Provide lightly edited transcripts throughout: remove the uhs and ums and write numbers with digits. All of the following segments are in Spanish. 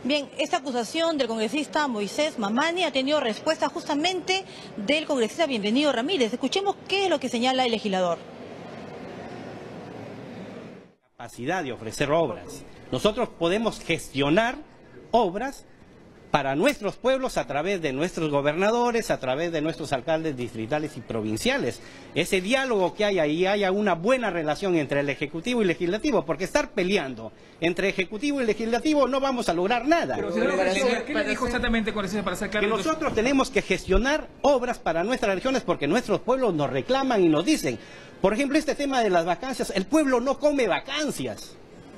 Bien, esta acusación del congresista Moisés Mamani ha tenido respuesta justamente del congresista Bienvenido Ramírez. Escuchemos qué es lo que señala el legislador. Capacidad de ofrecer obras. Nosotros podemos gestionar obras para nuestros pueblos a través de nuestros gobernadores, a través de nuestros alcaldes distritales y provinciales. Ese diálogo que hay ahí, haya una buena relación entre el Ejecutivo y el Legislativo, porque estar peleando entre Ejecutivo y Legislativo no vamos a lograr nada. Pero, señor, ¿qué le dijo exactamente con eso para sacar? Que nosotros tenemos que gestionar obras para nuestras regiones porque nuestros pueblos nos reclaman y nos dicen. Por ejemplo, este tema de las vacancias, el pueblo no come vacancias.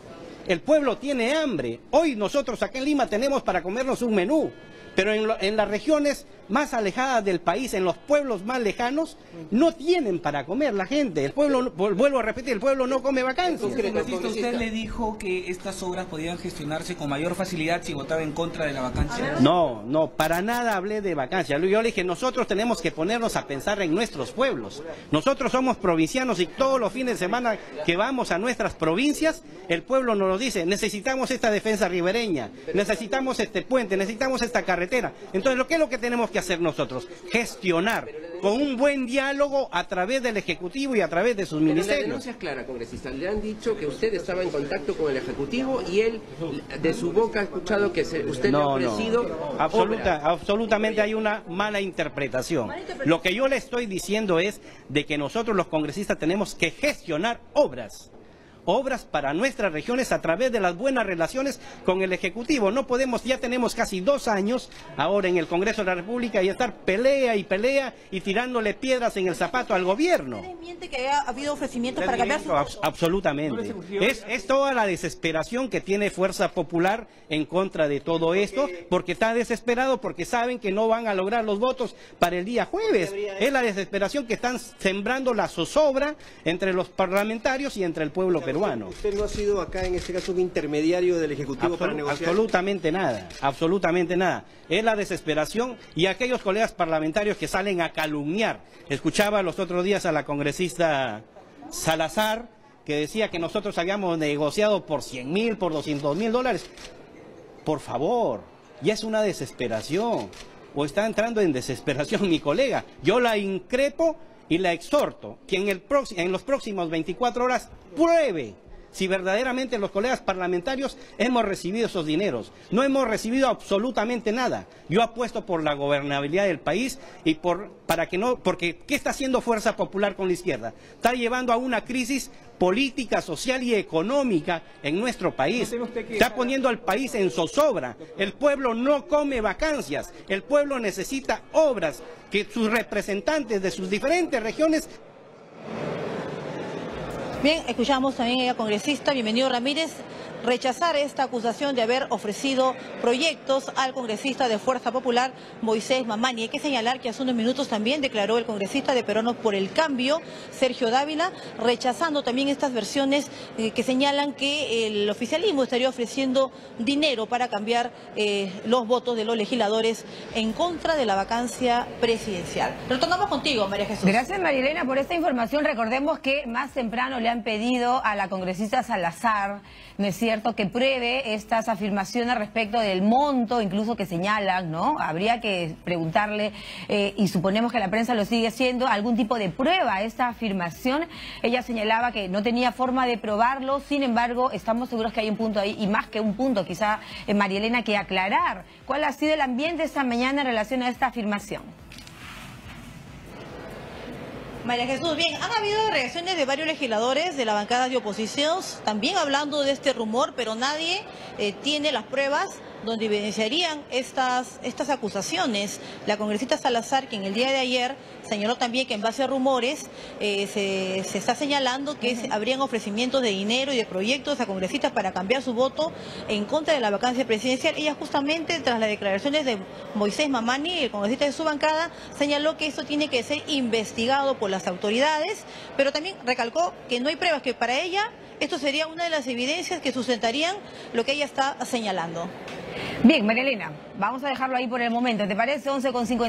El pueblo tiene hambre. Hoy nosotros acá en Lima tenemos para comernos un menú, pero en las regiones más alejadas del país, en los pueblos más lejanos, no tienen para comer la gente. El pueblo, vuelvo a repetir, el pueblo no come vacancias. ¿Usted le dijo que estas obras podían gestionarse con mayor facilidad si votaba en contra de la vacancia? No, para nada hablé de vacancia. Yo le dije, nosotros tenemos que ponernos a pensar en nuestros pueblos. Nosotros somos provincianos y todos los fines de semana que vamos a nuestras provincias, el pueblo nos lo dice, necesitamos esta defensa ribereña, necesitamos este puente, necesitamos esta carretera. Entonces, ¿qué es lo que tenemos que hacer nosotros? Gestionar con un buen diálogo a través del Ejecutivo y a través de sus ministerios. La denuncia es clara, congresista. Le han dicho que usted estaba en contacto con el Ejecutivo y él, de su boca, ha escuchado que usted le ha ofrecido absolutamente hay una mala interpretación. Lo que yo le estoy diciendo es de que nosotros los congresistas tenemos que gestionar obras para nuestras regiones a través de las buenas relaciones con el Ejecutivo. No podemos, ya tenemos casi 2 años ahora en el Congreso de la República y estar pelea y tirándole piedras en el zapato al gobierno. ¿Usted miente que ha habido ofrecimientos para cambiar su voto? Absolutamente. Es toda la desesperación que tiene Fuerza Popular en contra de todo esto, porque está desesperado, porque saben que no van a lograr los votos para el día jueves. Es la desesperación que están sembrando la zozobra entre los parlamentarios y entre el pueblo peruano. ¿Usted no ha sido acá en este caso un intermediario del Ejecutivo para negociar? Absolutamente nada. Es la desesperación y aquellos colegas parlamentarios que salen a calumniar. Escuchaba los otros días a la congresista Salazar que decía que nosotros habíamos negociado por 100.000, por 200.000 dólares. Por favor, ya es una desesperación. O está entrando en desesperación mi colega. Yo la increpo y la exhorto que en los próximos 24 horas pruebe si verdaderamente los colegas parlamentarios hemos recibido esos dineros. No hemos recibido absolutamente nada. Yo apuesto por la gobernabilidad del país y porque ¿qué está haciendo Fuerza Popular con la izquierda? Está llevando a una crisis política, social y económica en nuestro país. Está poniendo al país en zozobra. El pueblo no come vacancias. El pueblo necesita obras que sus representantes de sus diferentes regiones. Bien, escuchamos también al congresista Bienvenido Ramírez rechazar esta acusación de haber ofrecido proyectos al congresista de Fuerza Popular, Moisés Mamani. Hay que señalar que hace unos minutos también declaró el congresista de Peruanos por el Cambio, Sergio Dávila, rechazando también estas versiones que señalan que el oficialismo estaría ofreciendo dinero para cambiar los votos de los legisladores en contra de la vacancia presidencial. Retornamos contigo, María Jesús. Gracias, Marilena, por esta información. Recordemos que más temprano le han pedido a la congresista Salazar, ¿no es cierto?, que pruebe estas afirmaciones respecto del monto, incluso que señalan, ¿no? Habría que preguntarle, y suponemos que la prensa lo sigue haciendo, algún tipo de prueba a esta afirmación. Ella señalaba que no tenía forma de probarlo, sin embargo, estamos seguros que hay un punto ahí, y más que un punto, quizá, María Elena, que aclarar. ¿Cuál ha sido el ambiente esta mañana en relación a esta afirmación? María Jesús, bien, han habido reacciones de varios legisladores de la bancada de oposición, también hablando de este rumor, pero nadie tiene las pruebas donde evidenciarían estas acusaciones. La congresista Salazar, que en el día de ayer señaló también que en base a rumores se está señalando que habrían ofrecimientos de dinero y de proyectos a congresistas para cambiar su voto en contra de la vacancia presidencial. Ella justamente, tras las declaraciones de Moisés Mamani, el congresista de su bancada, señaló que esto tiene que ser investigado por las autoridades, pero también recalcó que no hay pruebas, que para ella esto sería una de las evidencias que sustentarían lo que ella está señalando. Bien, María Elena, vamos a dejarlo ahí por el momento. ¿Te parece? 11:50.